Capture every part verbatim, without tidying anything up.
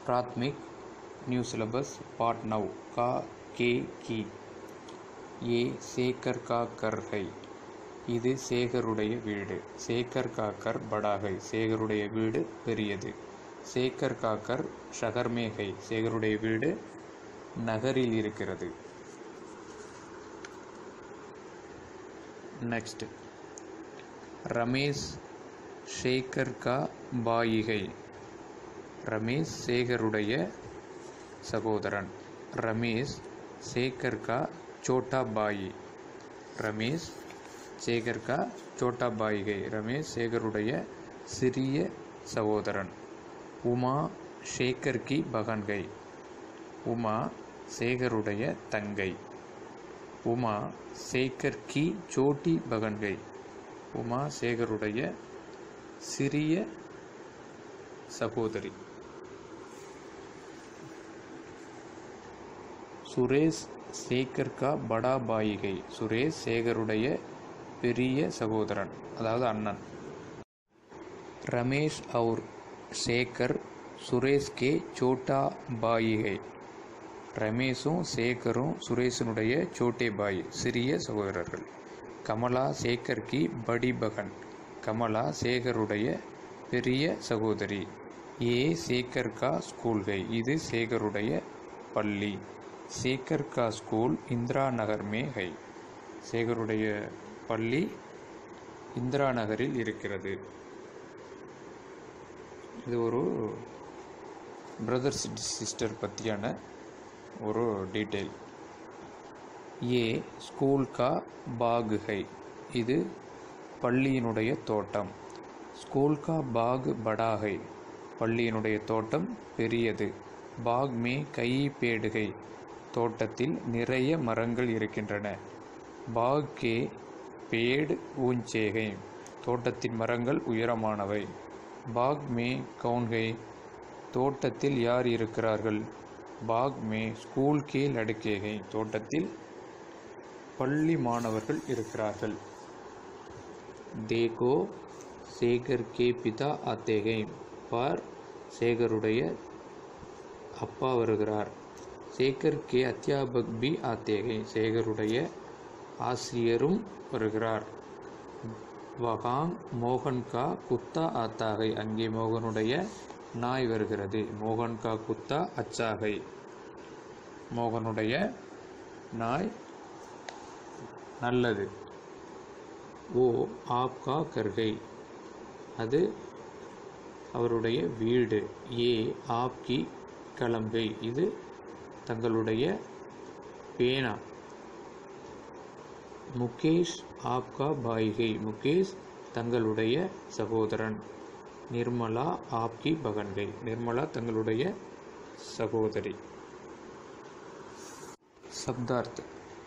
प्राथमिक new syllabus part नौ का के की ये சேகர் காக்கர் है இது சேகருடைய வீடு. சேகர் காக்கர் बड़ा है சேகருடைய வீடு பெரியது. சேகர் காக்கர் शहर में है சேகருடைய வீடு நகரில் இருக்கிறது. नेक्स्ट रमेश शेखर का भाई है. रमेश சேகருடைய சகோதரன். रमेश शेखर का छोटा भाई. रमेश शेखर का छोटा भाई है. रमेश சேகருடைய சிறிய சகோதரன். उमा शेखर की बहन है. उमा சேகருடைய தங்கை. उमा शेखर की छोटी बहन है. उमा சேகருடைய சிறிய சகோதரி. सुरेश शेखर का बड़ा भाई है. सुरेश சேகருடைய பெரிய சகோதரன் அதாவது அண்ணன். रमेश और शेखर सुरेश के छोटा भाई है. ரமேஷும் சேகரும் சுரேஷனுடைய சோட்டே பாய் சிறிய சகோதரர்கள். கமலா சேகர் கி படி பகன். கமலா சேகருடைய பெரிய சகோதரி. ஏ சேகர் கா ஸ்கூல் है இது சேகருடைய பள்ளி. சேகர் கா ஸ்கூல் இந்திரா நகர் மே है சேகருடைய பள்ளி இந்திரா நகரில் இருக்கிறது. இது ஒரு பிரதர்ஸ் சிஸ்டர் பற்றியான ஒரு டீட்டெயில். ஏ ஸ்கூல் கா பாக் है இது பள்ளியினுடைய தோட்டம். ஸ்கூல் கா பாக் படா है பள்ளியினுடைய தோட்டம் பெரியது. பாக் மே கई पेड़ है தோட்டத்தில் நிறைய மரங்கள் இருக்கின்றன. பாக் கே पेड़ ऊंचे है தோட்டத்தின் மரங்கள் உயரமானவை. பாக் மே கौन है தோட்டத்தில் யார் இருக்கிறார்கள். பாக் மே ஸ்கூல் கே லடுக்கே है தோட்டத்தில் பள்ளி மாணவர்கள் இருக்கிறார்கள். देखो சேகர் கே பிதா आते हैं பார் சேகருடைய அப்பா வருகிறார். சேகர் கே அத்தியாபக் பி ஆத்தே हैं சேகருடைய ஆசிரியரும் வருகிறார். வகாங் மோகன் கா குத்தா ஆத்தா है அங்கே மோகனுடைய நாய் வருகிறது. மோகன் கா குத்தா அச்சா है மோகனுடைய நாய் நல்லது. ஓ ஆப்கா கர் है அது அவருடைய வீடு. ஏ ஆப்கி கலம் है இது தங்களுடைய பேனா. முகேஷ் ஆப்கா பாய் है முகேஷ் தங்களுடைய சகோதரன். நிர்மலா ஆப்கி பகன் है நிர்மலா தங்களுடைய சகோதரி. சப்தார்த்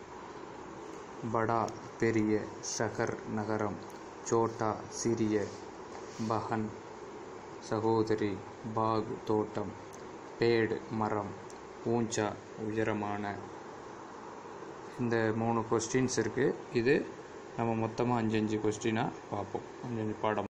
படா பெரிய, ஷஹர் நகரம், சோட்டா சிறிய, பஹன் சகோதரி, பாக் தோட்டம், பேடு மரம், ஊஞ்சா உயரமான. இந்த மூணு கொஸ்டின்ஸ் இருக்குது. இது நம்ம மொத்தமாக அஞ்சு அஞ்சு கொஸ்டினாக பார்ப்போம். அஞ்சு அஞ்சு பாடம்.